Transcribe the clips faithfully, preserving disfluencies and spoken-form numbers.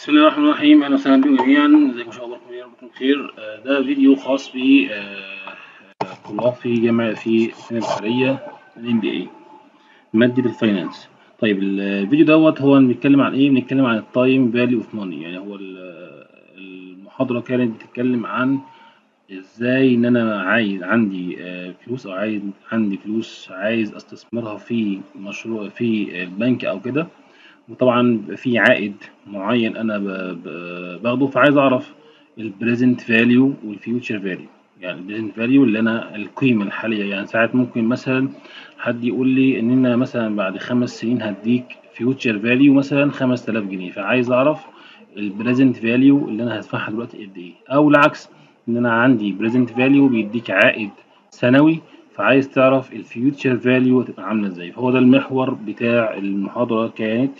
بسم الله الرحمن الرحيم. اهلا وسهلا بكم جميعا. ازيكم ان شاء الله يا رب تكونوا بخير. آه، ده فيديو خاص ب آه، طلاب في جامعه في السنه البحريه الام بي اي ماده الفاينانس. طيب الفيديو دوت هو بنتكلم عن ايه؟ بنتكلم عن التايم فاليو اوف ماني. يعني هو المحاضره كانت بتتكلم عن ازاي ان انا عايز عندي آه، فلوس، او عايز عندي فلوس عايز استثمرها في مشروع في البنك او كده، وطبعا بيبقى في عائد معين انا ب- ب- باخده، فعايز اعرف البريزنت فاليو والفيوتشر فاليو. يعني البريزنت فاليو اللي انا القيمه الحاليه، يعني ساعات ممكن مثلا حد يقول لي ان انا مثلا بعد خمس سنين هديك فيوتشر فاليو مثلا خمس تلاف جنيه، فعايز اعرف البريزنت فاليو اللي انا هدفعها دلوقتي قد ايه، او العكس ان انا عندي بريزنت فاليو بيديك عائد سنوي، فعايز تعرف الفيوتشر فاليو هتبقى عامله ازاي. فهو ده المحور بتاع المحاضره كانت.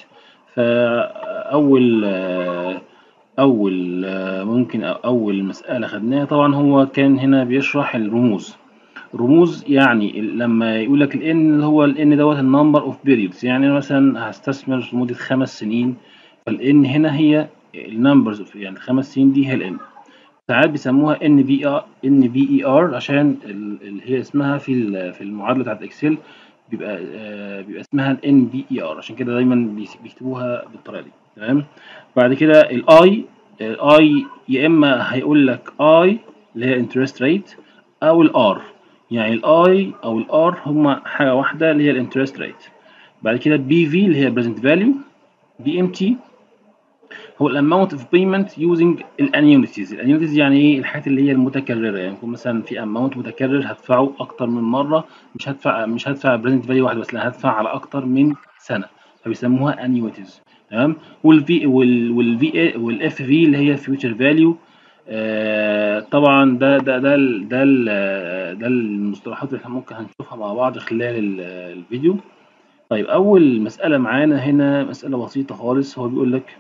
فأول أول ممكن أول مسألة خدناها طبعا هو كان هنا بيشرح الرموز. رموز يعني لما يقول لك ال N اللي هو ال N دوت النمبر اوف بيريودز، يعني أنا مثلا هستثمر لمدة خمس سنين، فال N هنا هي النمبرز اوف، يعني خمس سنين دي هي ال N. ساعات بيسموها N V E R N V E R عشان اللي هي اسمها في في المعادلة بتاعت اكسل بيبقى آه بيبقى اسمها N V E R، عشان كده دايما بيكتبوها بالطريقة دي. تمام. بعد كده الاي الاي يا اما هيقول لك I اللي هي interest rate او الار، يعني الاي او الار هما حاجة واحدة اللي هي الانترست ريت. بعد كده بي في اللي هي present value. بي ام تي هو الاماونت اوف بيمنت يوزنج الانيونيتيز. الانيونيتيز يعني ايه؟ الحاجات اللي هي المتكرره، يعني يكون مثلا في اماونت متكرر هدفعه اكتر من مره، مش هدفع مش هدفع بريزنت فاليو واحد بس، لا هدفع على اكتر من سنه، فبيسموها انيويتيز. تمام. والفي والفي والاف في اللي هي فيوتشر فاليو. آه طبعا ده ده ده ال ده ال ده المصطلحات اللي احنا ممكن هنشوفها مع بعض خلال الفيديو. طيب اول مساله معانا هنا مساله بسيطه خالص. هو بيقول لك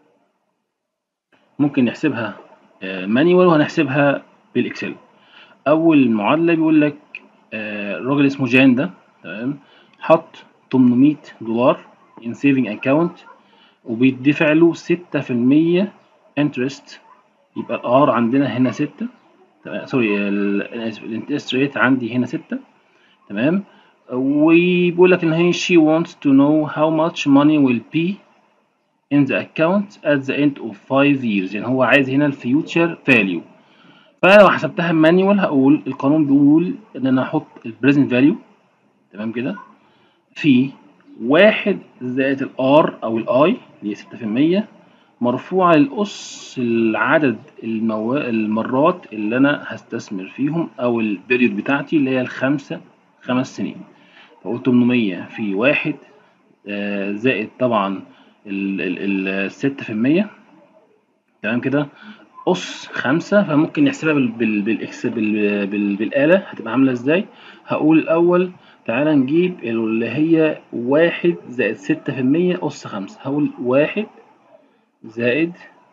ممكن نحسبها مانيوال وهنحسبها بالاكسل. اول معادله بيقول لك آه، الراجل اسمه جان ده، تمام، حط تمنمية دولار ان سيفنج اكاونت وبيدفع له ستة في المية انترست. يبقى الار عندنا هنا ستة، تمام، سوري الانترست ريت عندي هنا ستة. تمام. وبيقول لك ان هي she wants to know how much money will be in the account at the end of five years. يعني هو عايز هنا الفيوتشر فاليو. فانا لو حسبتها مانيوال هقول القانون بيقول ان انا احط البريزنت فاليو، تمام كده، في واحد زائد الار او الاي اللي هي ستة في المية مرفوعة للأس العدد المو... المرات اللي أنا هستثمر فيهم، أو البيريود بتاعتي اللي هي الخمسة خمس سنين. فقلت تمنمية في واحد آه زائد طبعا الستة في المية، تمام كده، أس خمسة. فممكن نحسبها بال بال بالإكس بال بال بالآلة هتبقى عاملة إزاي؟ هقول الأول تعالى نجيب اللي هي واحد زائد ستة في المية أس خمسة. هقول واحد زائد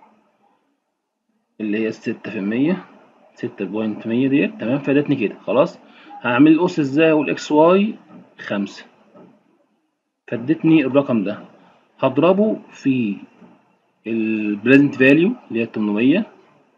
اللي هي الستة في المية، ستة بوينت مية ديت، تمام، فادتني كده خلاص. هعمل الأس إزاي؟ هقول إكس واي خمسة، فادتني الرقم ده. هضربه في البريزنت فاليو اللي هي تمنمية،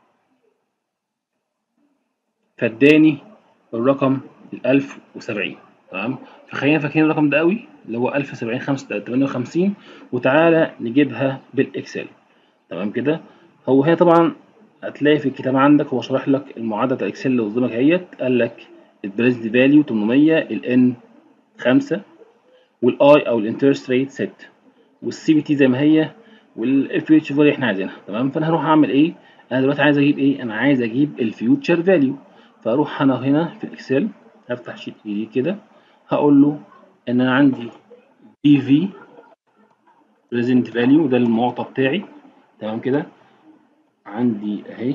فاداني الرقم الألف وسبعين. تمام. فخلينا فاكرين الرقم ده قوي اللي هو ألف وسبعين خمسة تمانية وخمسين، وتعالى نجيبها بالاكسل. تمام كده. هو هي طبعا هتلاقي في الكتاب عندك هو شرح لك المعادله بتاع الاكسل اللي قدامك اهيت. قال لك البريزنت فاليو تمنمية، الان خمسة، والاي او الانترست ريت ستة، والسي بي تي زي ما هي، والفيوتشر فاليو احنا عايزينها. تمام. فانا هروح اعمل ايه؟ انا دلوقتي عايز اجيب ايه؟ انا عايز اجيب الفيوتشر فاليو. فاروح انا هنا في الاكسل، هفتح شيت جديد كده، هقول له ان انا عندي بي في بريزنت فاليو، ده المعطى بتاعي. تمام كده. عندي اهي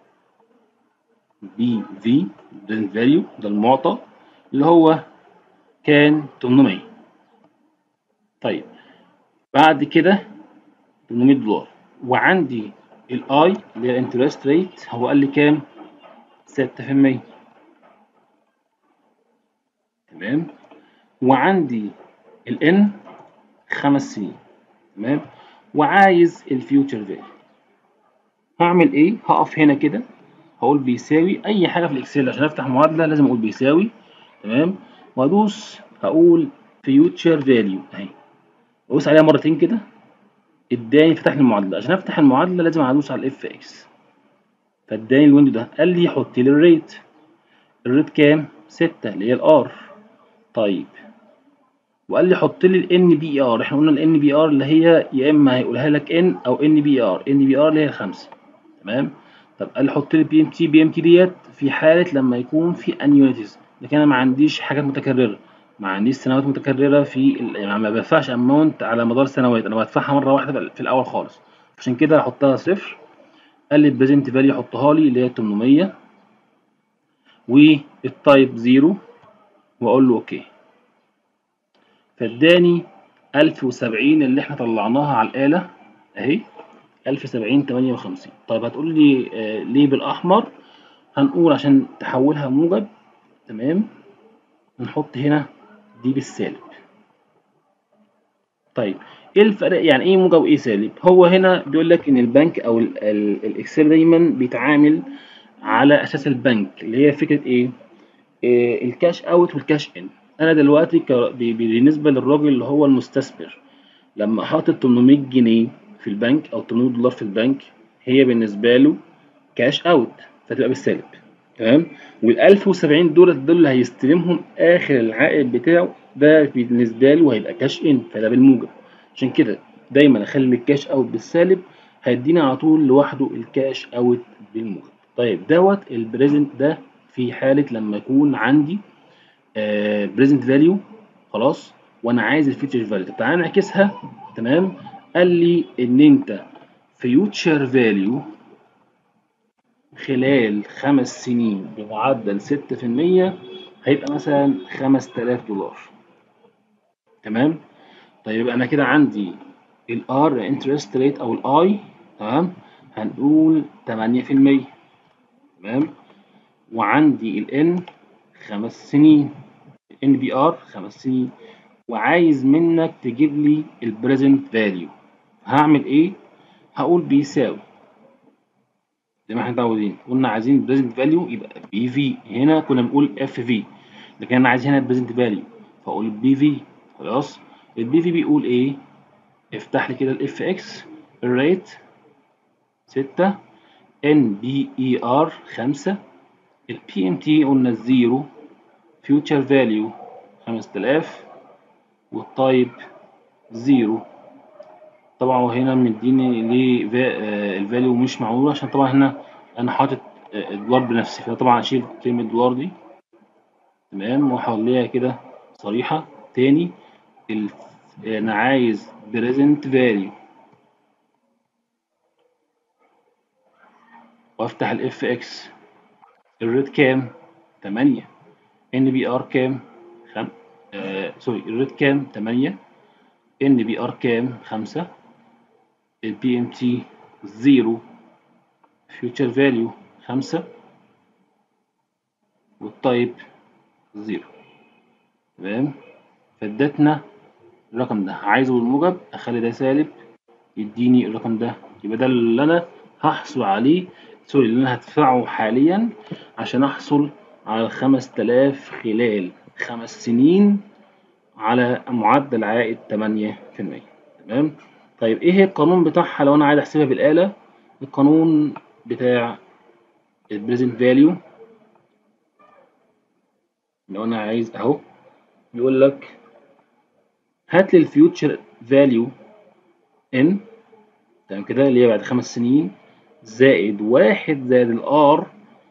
بي في بريزنت فاليو، ده المعطى اللي هو كان تمنمية. طيب بعد كده تمنمية دولار، وعندي الاي اللي هي الانترست ريت، هو قال لي كام؟ ستة في المية. تمام. وعندي الان خمس سنين. تمام. وعايز الفيوتشر فاليو. هعمل ايه؟ هقف هنا كده، هقول بيساوي اي حاجه في الاكسل. عشان افتح معادله لازم اقول بيساوي، تمام، وادوس هقول فيوتشر فاليو اهي، ادوس عليها مرتين كده، اداني فتح لي المعادله. عشان افتح المعادله لازم ادوس على الاف اكس، فاداني الويندو ده، قال لي حط لي الريت. الريت كام؟ ستة اللي هي الار. طيب، وقال لي حط لي الان بي ار. احنا قلنا الان بي ار اللي هي يا اما هيقولها لك ان او ان بي ار. ان بي ار اللي هي الخمسه، تمام. طب قال لي حط لي بي ام تي. بي ام تي ديت في حاله لما يكون في انيويتيز، لكن انا ما عنديش حاجات متكرره، ما عنديش سنوات متكرره في ال... يعني ما بدفعش اماونت على مدار سنوات، انا بدفعها مره واحده في الاول خالص. عشان كده هحطها صفر. قال لي البريزنت فاليو حطها لي اللي هي تمنمية، والتايب زيرو، واقول له اوكي. فاداني ألف وسبعين اللي احنا طلعناها على الآلة اهي، ألف وسبعين تمانية وخمسين. طيب هتقول لي آه ليه بالاحمر؟ هنقول عشان تحولها موجب، تمام، نحط هنا دي بالسالب. طيب ايه الفرق؟ يعني ايه موجب وايه سالب؟ هو هنا بيقول لك ان البنك او ال ال الاكسل دايما بيتعامل على اساس البنك، اللي هي فكره ايه؟ إيه الكاش اوت والكاش ان. انا دلوقتي ك- ب- بالنسبه للراجل اللي هو المستثمر، لما حاطط تمنمية جنيه في البنك او تمنمية دولار في البنك، هي بالنسبه له كاش اوت، فتبقى بالسالب، تمام. وال ألف وسبعين دول دول اللي هيستلمهم اخر العائد بتاعه، ده بالنسبه له هيبقى كاش ان، فده بالموجب. عشان كده دايما اخلي الكاش اوت بالسالب، هيدينا على طول لوحده الكاش اوت بالموجب. طيب دوت البريزنت ده في حاله لما يكون عندي بريزنت فاليو خلاص، وانا عايز الفيوتشر فاليو. طب تعالى نعكسها، تمام. قال لي ان انت فيوتشر فاليو خلال خمس سنين بمعدل ستة في المية هيبقى مثلا خمسة آلاف دولار، تمام. طيب يبقى انا كده عندي الار انترست ريت او الاي، تمام، هنقول تمانية في المية، تمام. وعندي الان خمس سنين، ان بي ار خمس سنين، وعايز منك تجيب لي البريزنت فاليو. هعمل ايه؟ هقول بيساوي زي ما احنا متعودين، قلنا عايزين البريزنت فاليو يبقى بي في. هنا كنا بنقول اف في، لكن انا عايز هنا البريزنت فاليو، فاقول بي في. خلاص، البي في بيقول ايه؟ افتح لي كده الاف اكس، الريت ستة، ان بي اي ار خمسة، البي ام تي قلنا الزيرو، فيوتشر فاليو خمسة آلاف، والتايب زيرو. طبعا وهنا مديني ليه الفاليو مش معمول، عشان طبعا هنا انا حاطط آه، الدولار بنفسي، فطبعا اشيل كلمة دولار دي، تمام، واخليها كده صريحة تاني. ال- انا عايز present value، وافتح الاف اكس. الريت كام؟ تمانية. ان بي ار كام؟ خم... آه سوري، الريت كام؟ تمانية. ان بي ار كام؟ خمسة. البي ام تي زيرو، فيوتشر فاليو خمسة، والتايب زيرو، تمام. فادتنا الرقم ده، عايزه بالموجب اخلي ده سالب، يديني الرقم ده. يبقى ده اللي انا هحصل عليه، سوري، اللي انا هدفعه حاليا عشان احصل على الخمس تلاف خلال خمس سنين، على معدل عائد تمانية في المية، تمام. طيب ايه هي القانون بتاعها لو انا عايز احسبها بالآلة؟ القانون بتاع البريزنت فاليو، لو انا عايز اهو، بيقول لك هات لي الفيوتشر فاليو ان، تمام كده، اللي هي بعد خمس سنين، زائد واحد زائد الار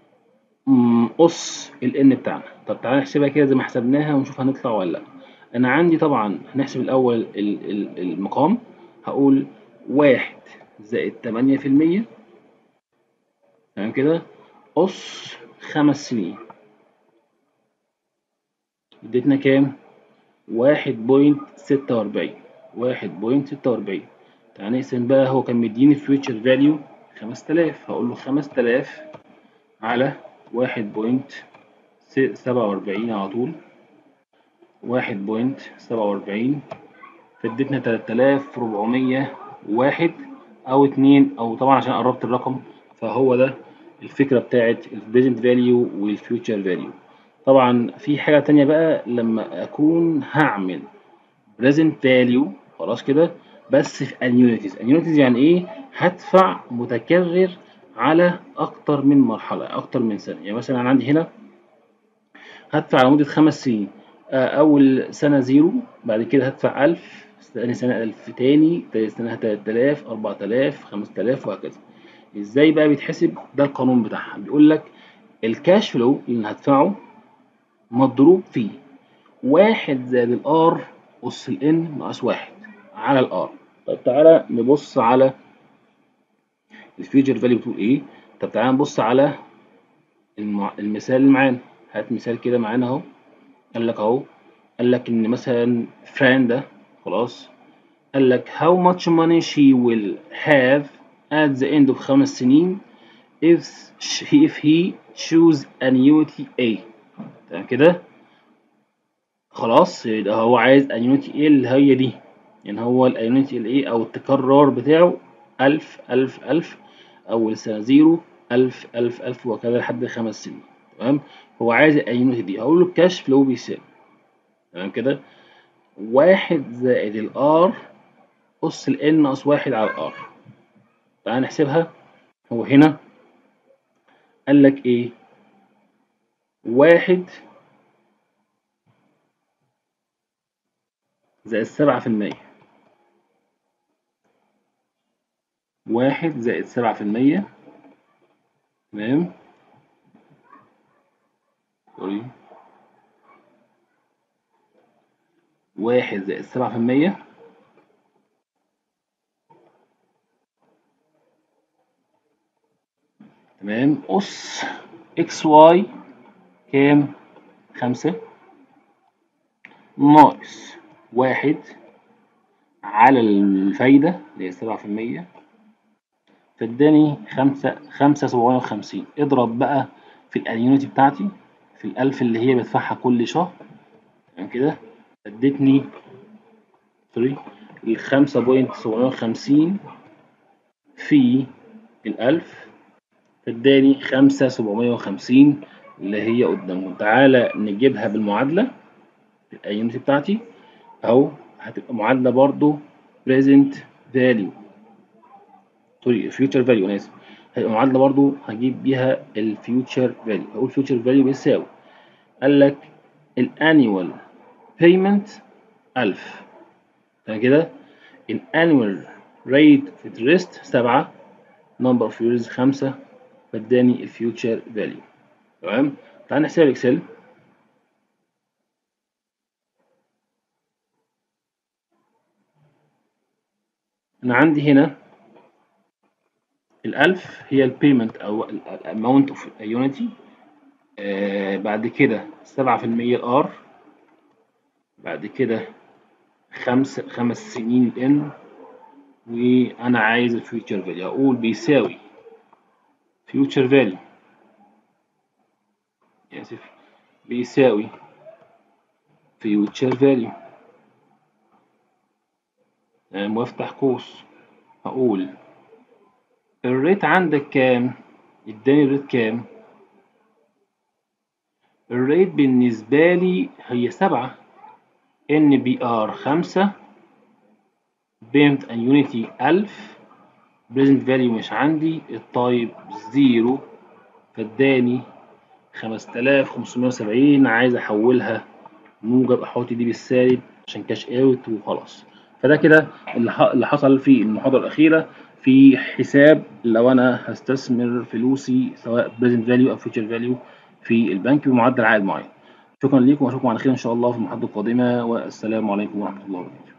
قص الان بتاعنا. طب تعالى نحسبها كده زي ما حسبناها ونشوف هنطلع ولا لا. انا عندي طبعا هنحسب الاول ال- ال- المقام. هقول واحد زائد تمانية في المية، تمام كده، قص خمس سنين، اديتنا كام؟ واحد بوينت ستة وأربعين. واحد بوينت ستة وأربعين. تعالى نقسم بقى، هو كان مديني فيوتشر فاليو خمس تلاف، هقول له خمس تلاف على واحد بوينت سبعة وأربعين على طول، واحد بوينت سبعة وأربعين، فادتنا تلاتة آلاف وأربعمية وواحد، أو اتنين، أو طبعا عشان قربت الرقم فهو ده الفكرة بتاعت البريزنت فاليو والفيوتشر فاليو. طبعا في حاجة تانية بقى لما أكون هعمل بريزنت فاليو خلاص كده بس في annuities. annuities يعني إيه؟ هدفع متكرر على أكتر من مرحلة، أكتر من سنة. يعني مثلا أنا عندي هنا هدفع لمدة خمس سنين. آه، أول سنة زيرو، بعد كده هدفع ألف، تاني سنة ألف تاني، تالت سنة تلات آلاف، أربعة آلاف، خمسة آلاف، وهكذا. ازاي بقى بيتحسب؟ ده القانون بتاعها بيقول لك الكاش فلو اللي هدفعه مضروب فيه واحد زائد الار أس الان ناقص واحد على الار. طب تعالى نبص على الفيوتشر فاليو بتقول ايه. طب تعالى نبص على المع... المثال اللي معانا. هات مثال كده معانا اهو. قال لك اهو، قال لك ان مثلا فران ده خلاص، قال لك how much money she will have at the end of خمس سنين if he, if he choose annuity A. تمام كده. خلاص يبقى هو عايز annuity A اللي هي دي، يعني هو الانيوتي الايه او التكرار بتاعه ألف ألف ألف، اول سنه زيرو، ألف ألف ألف، وكذا لحد خمس سنين. تمام. هو عايز الانيوتي دي، هقول له الكاش فلو بيساوي تمام كده واحد زائد الار أس ال n ناقص واحد على الار. تعال نحسبها. هو هنا قال لك إيه؟ واحد زائد سبعة في المية. واحد زائد سبعة في المية. تمام. سوري. واحد زائد سبعة في المية. تمام. أس إكس واي كام؟ خمسة ناقص واحد على الفايدة اللي هي سبعة في المية، فاداني خمسة خمسة سبعمية وخمسين. اضرب بقى في الانيونيتي بتاعتي في الألف اللي هي بدفعها كل شهر. تمام كده. ادتني سوري الخمسة بوينت سبعمية وخمسين في الألف، فاداني خمسة سبعمية وخمسين اللي هي قدامكم. تعالى نجيبها بالمعادلة الانيونيتي بتاعتي أهو. هتبقى معادلة برضو present value سوري future value، أنا آسف. هتبقى معادلة برضو هجيب بيها الفيوتشر فاليو. هقول future value بيساوي، قال لك الانيوال payment ألف. تمام كده. الانيوال ريت في الريست سبعة، نمبر اوف يورز خمسة، فاداني الفيوتشر فاليو. تمام. تعال نحسبها باكسل. انا عندي هنا الألف هي البيمنت او الاماونت اوف يونيتي، بعد كده سبعة في المية الار، بعد كده خمس خمس سنين ان، وانا عايز الفيوتشر فاليو. اقول بيساوي فيوتشر فاليو اسف بيساوي فيوتشر فاليو وافتح قوس. هقول الريت عندك كام؟ اداني الريت كام؟ الريت بالنسبة لي هي سبعة، ان بي ار خمسة، بيمت انيونيتي ألف، بريزنت فاليو مش عندي، التايب زيرو، فاداني خمسة آلاف وخمسمية وسبعين. عايز احولها موجب، احط دي بالسالب عشان كاش اوت وخلاص. فده كده اللي حصل في المحاضرة الأخيرة في حساب لو أنا هستثمر فلوسي سواء بريزنت فاليو أو فيوتشر فاليو في البنك بمعدل عائد معين. شكرا لكم وأشوفكم على خير إن شاء الله في المحاضرة القادمة، والسلام عليكم ورحمة الله وبركاته.